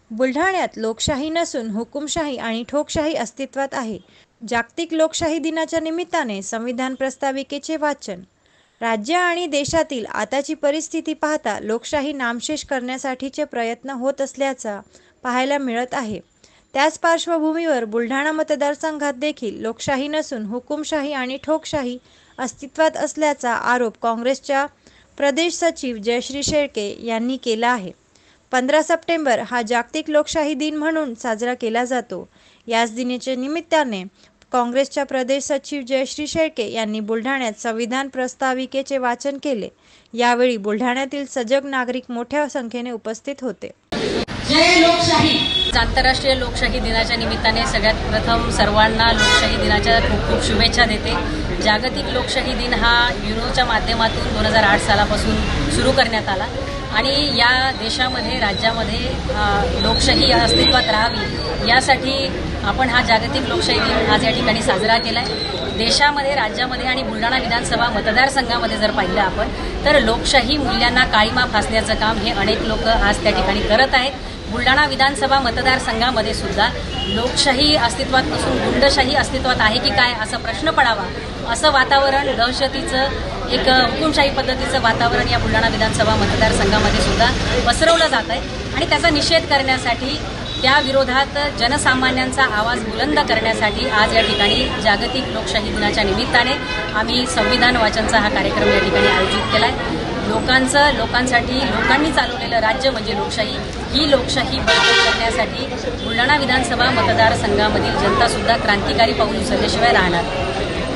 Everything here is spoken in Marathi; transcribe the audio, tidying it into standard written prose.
बुलढाण्यात लोकशाही नसून हुकुमशाही आणि ठोकशाही अस्तित्वात आहे. जागतिक लोकशाही दिनाच्या निमित्ताने संविधान प्रस्ताविकेचे वाचन. राज्य आणि देशातील आताची परिस्थिती पाहता लोकशाही नामशेष करण्यासाठीचे प्रयत्न होत असल्याचा पाहायला मिळत आहे. त्याच पार्श्वभूमीवर बुलढाणा मतदारसंघात देखील लोकशाही नसून हुकुमशाही आणि ठोकशाही अस्तित्वात असल्याचा आरोप काँग्रेसच्या प्रदेश सचिव जयश्री शेळके यांनी केला आहे. 15 सप्टेंबर हा जागतिक लोकशाही दिन म्हणून साजरा केला जातो. याच दिनाच्या निमित्ताने काँग्रेसच्या प्रदेश सचिव जयश्री शेळके यांनी बुलढाण्यात संविधान प्रस्ताविकेचे वाचन केले. यावेळी बुलढाण्यातील सजग नागरिक मोठ्या संख्येने उपस्थित होते. जय लोकशाही. आंतरराष्ट्रीय लोकशाही दिनाच्या निमित्ताने सगळ्यात प्रथम सर्वांना लोकशाही दिनाच्या खूप खूप शुभेच्छा देते. जागतिक लोकशाही दिन हा युनोच्या माध्यमातून 2008 सालापासून सुरू करण्यात आला आणि या देशामध्ये राज्यामध्ये लोकशाही अस्तित्वात राहावी यासाठी आपण हा जागतिक लोकशाही दिन आज या ठिकाणी साजरा केला आहे. देशामध्ये, राज्यामध्ये आणि बुलढाणा विधानसभा मतदारसंघामध्ये जर पाहिलं आपण तर लोकशाही मूल्यांना काळीमा फासण्याचं काम हे अनेक लोक आज त्या ठिकाणी करत आहेत. बुलढाणा विधानसभा मतदारसंघामध्ये सुद्धा लोकशाही अस्तित्वात नसून गुंडशाही अस्तित्वात आहे की काय असा प्रश्न पडावा असं वातावरण, दहशतीचं एक हुकुमशाही पद्धतीचं वातावरण या बुलढाणा विधानसभा मतदारसंघामध्ये सुद्धा पसरवलं जात आहे आणि त्याचा निषेध करण्यासाठी, त्या विरोधात जनसामान्यांचा आवाज बुलंद करण्यासाठी आज या ठिकाणी जागतिक लोकशाही दिनाच्या निमित्ताने आम्ही संविधान वाचनचा हा कार्यक्रम या ठिकाणी आयोजित केला आहे. लोकांसाठी लोकांनी चालवलेलं राज्य म्हणजे लोकशाही, ही लोकशाही बळकट करण्यासाठी बुलढाणा विधानसभा मतदारसंघामधील जनता सुद्धा क्रांतिकारी पाऊल उचलल्याशिवाय राहणार.